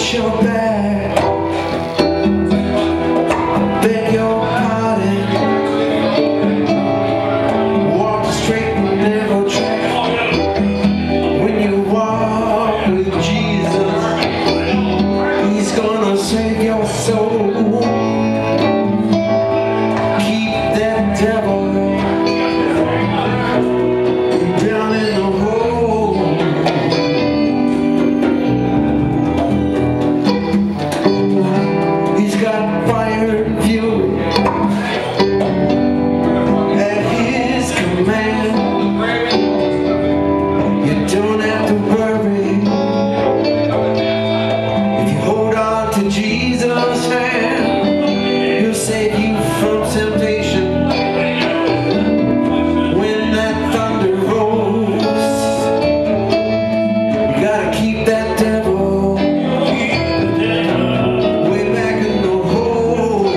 your back, beg your pardon, walk the straight and narrow track. When you walk with Jesus, He's gonna save your soul. Keep that devil down in the hole. He's got fire and fury at His command. You don't have to worry if you hold on to Jesus' hand. He'll save you from temptation when that thunder rolls. You gotta keep that devil way back in the hole.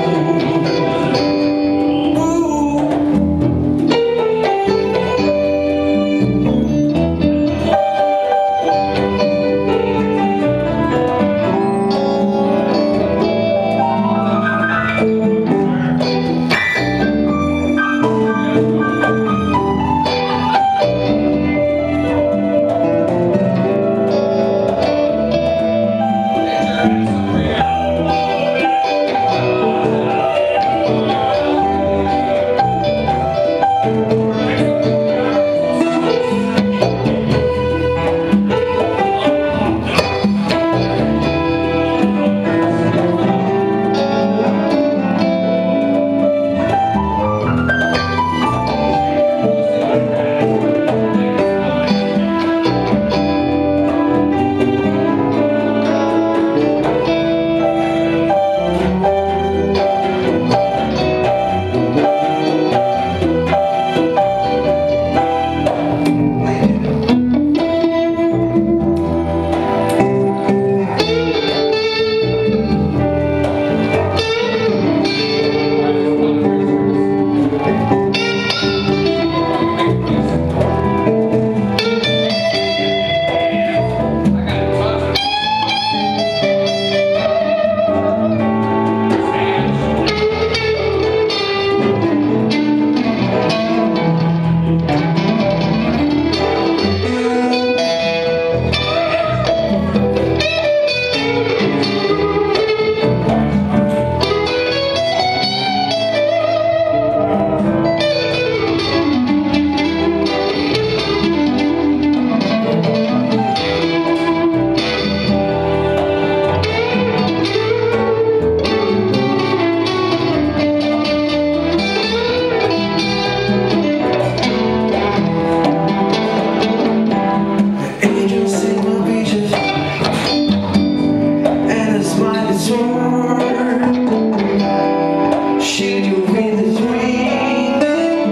Shield you with His wings,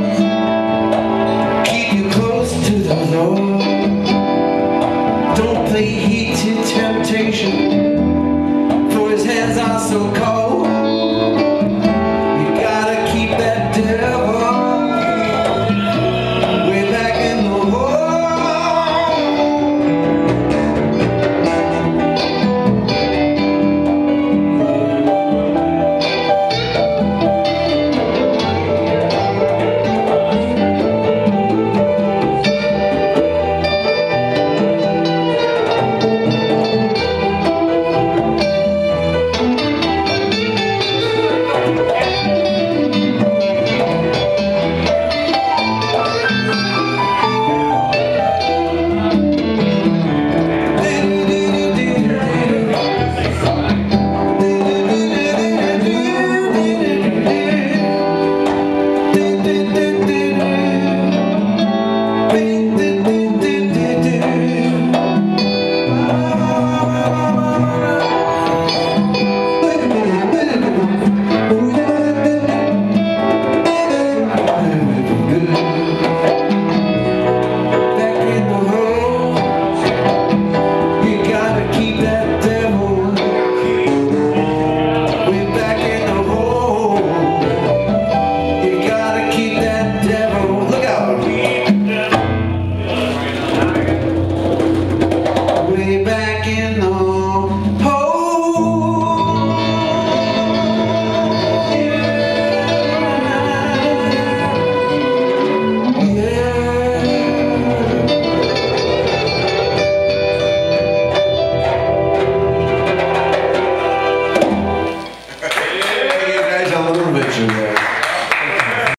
keep you close to the Lord. Don't play heed to temptation, for His hands are so cold. You gotta keep that devil way back in the hole. Back in the